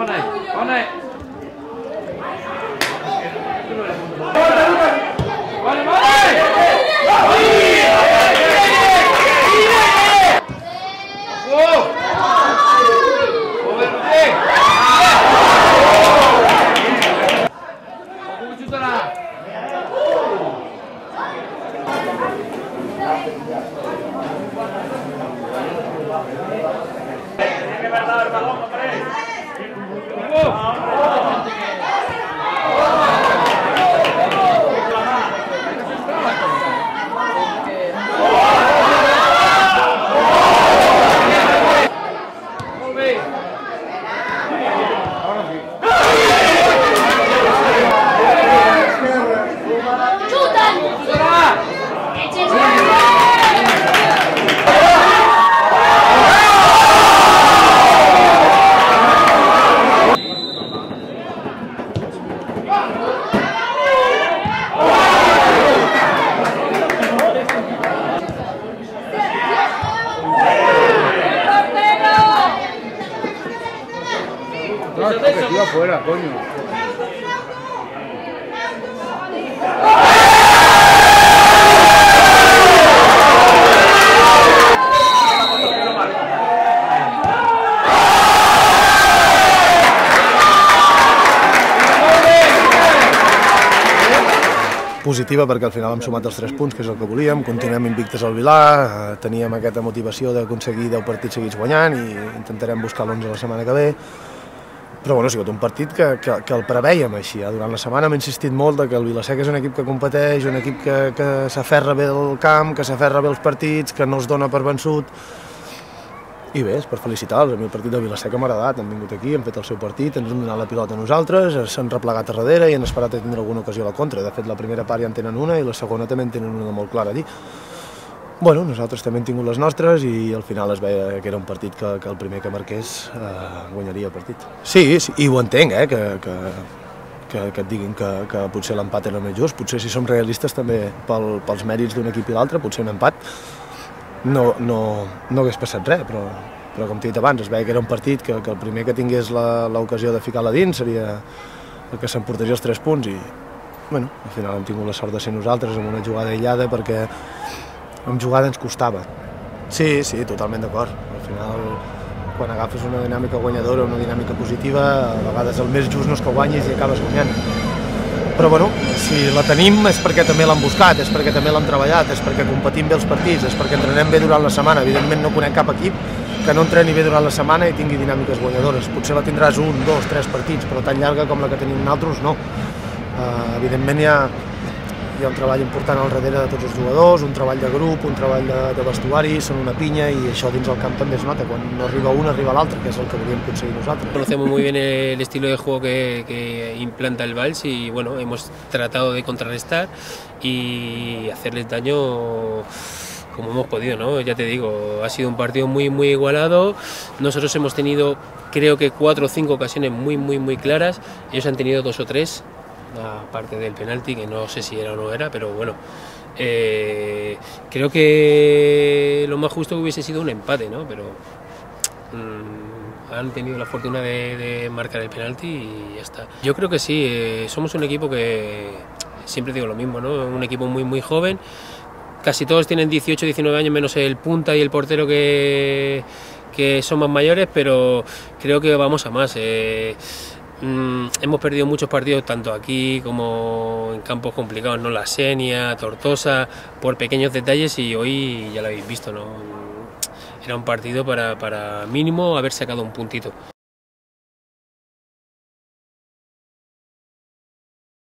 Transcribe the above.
Objetivo afuera, coño. Positiva perquè al final hem sumat els 3 punts, que és el que volíem, continuem invictes al Vilar, teníem aquesta motivació d'aconseguir 10 partits seguits guanyant i intentarem buscar l'11 la setmana que ve. Però bueno, ha sigut un partit que el prevèiem així. Durant la setmana hem insistit molt que el Vila-seca és un equip que competeix, un equip que s'aferra bé al camp, que s'aferra bé als partits, que no es dona per vençut. I bé, és per felicitar-los. A mi el partit del Vila-seca m'ha agradat. Han vingut aquí, han fet el seu partit, ens han donat la pilota a nosaltres, s'han replegat a darrere i han esperat a tindre alguna ocasió a la contra. De fet, la primera part ja en tenen una i la segona també en tenen una molt clara a dir. Bueno, nosaltres també hem tingut les nostres i al final es veia que era un partit que el primer que marqués guanyaria el partit. Sí, i ho entenc, que et diguin que potser l'empat era més just, potser si som realistes també pels mèrits d'un equip i l'altre, potser un empat no hagués passat res, però com t'he dit abans, es veia que era un partit que el primer que tingués l'ocasió de ficar-la dins seria el que s'emportaria els 3 punts i bueno, al final hem tingut la sort de ser nosaltres amb una jugada aïllada perquè amb jugada ens costava. Sí, totalment d'acord. Al final, quan agafes una dinàmica guanyadora, una dinàmica positiva, a vegades el més just no és que guanyis i acabes guanyant. Però bueno, si la tenim és perquè també l'han buscat, és perquè també l'han treballat, és perquè competim bé els partits, és perquè entrenem bé durant la setmana. Evidentment no conec cap equip que no entreni bé durant la setmana i tingui dinàmiques guanyadores. Potser la tindràs 1, 2, 3 partits, però tan llarga com la que tenim nosaltres no. Evidentment hi ha un treball important al darrere de tots els jugadors, un treball de grup, un treball de vestuari, són una pinya i això dins el camp també es nota, quan no arriba un arriba l'altre, que és el que volíem aconseguir nosaltres. Conocemos muy bien el estilo de juego que implanta el Valls y bueno, hemos tratado de contrarrestar y hacerles daño como hemos podido, ¿no? Ya te digo, ha sido un partido muy igualado, nosotros hemos tenido creo que 4 o 5 ocasiones muy claras, ellos han tenido 2 o 3, aparte del penalti, que no sé si era o no era, pero bueno, creo que lo más justo hubiese sido un empate, ¿no? Pero han tenido la fortuna de marcar el penalti y ya está. Yo creo que sí, somos un equipo que, siempre digo lo mismo, ¿no? Un equipo muy joven, casi todos tienen 18, 19 años, menos el punta y el portero que son más mayores, pero creo que vamos a más. Hemos perdido muchos partidos tanto aquí como en campos complicados, ¿no? La Senia, Tortosa, por pequeños detalles y hoy ya lo habéis visto, ¿no? Era un partido para mínimo haber sacado un puntito.